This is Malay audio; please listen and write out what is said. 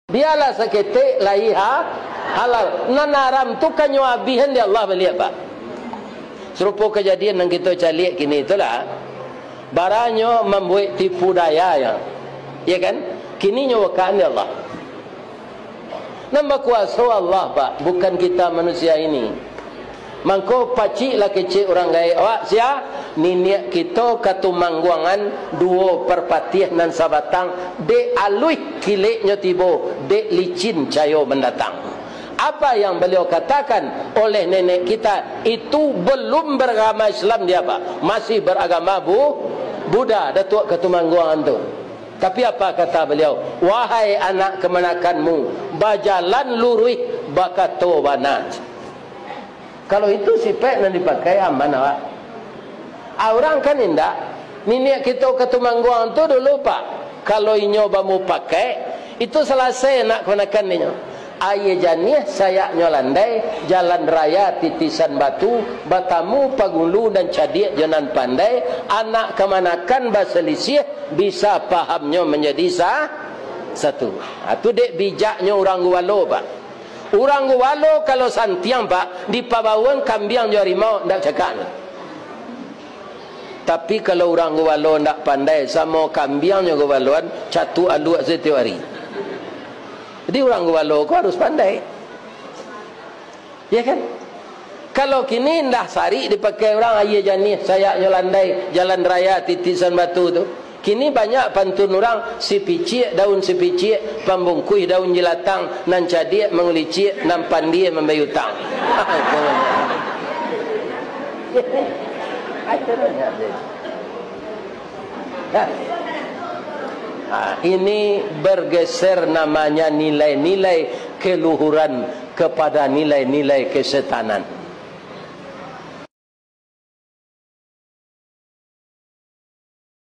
Biarlah seketik laiha halal. Nanaram tu kan abihan dia Allah beli apa? Serupa kejadian yang kita calik kini itulah. Barangnya membuat tipu daya ya kan? Kini nyawakan dia Allah. Nama kuasa Allah Pak, bukan kita manusia ini. Mangko pacik lah kecil orang gaya awak sia niniak kita katumangguangan dua perpatiah nan sabatang de alui kileknya tibo de licin cayo mendatang. Apa yang beliau katakan oleh nenek kita itu belum beragama Islam dia Pak, masih beragama Buddha datuk katumangguangan tu. Tapi apa kata beliau? Wahai anak kemanakanmu, bajalan lurui bakato banat. Kalau itu sifat yang dipakai aman awak. Orang kan indah. Niniak kita ketumangguang tu dulu Pak. Kalau inyo bamu pakai, itu selesai nak kenakan inyo. Aye janih sayaknya landai, jalan raya titisan batu, batamu pagulu dan cadik jalan pandai, anak kemanakan baselisih bisa pahamnya menjadi satu. Itu dek bijaknya orang Guwalo Pak. Orang Guwalo kalau santiang Pak, di pabawang kambiang jarimau ndak cakap. Tapi kalau orang Guwalo ndak pandai sama kambiangnya Guwaloan, catu alu setiap hari. Jadi orang Guwalo kau harus pandai. Ya kan? Kalau kini ndak sari dipakai orang ayah janih sayaknya landai jalan raya titisan batu tu. Kini banyak pantun orang si picik daun si picik pambungkuih daun jelatang nan cadik mengelicik nan pandai membayutang. Ini bergeser namanya nilai-nilai keluhuran kepada nilai-nilai kesetanan.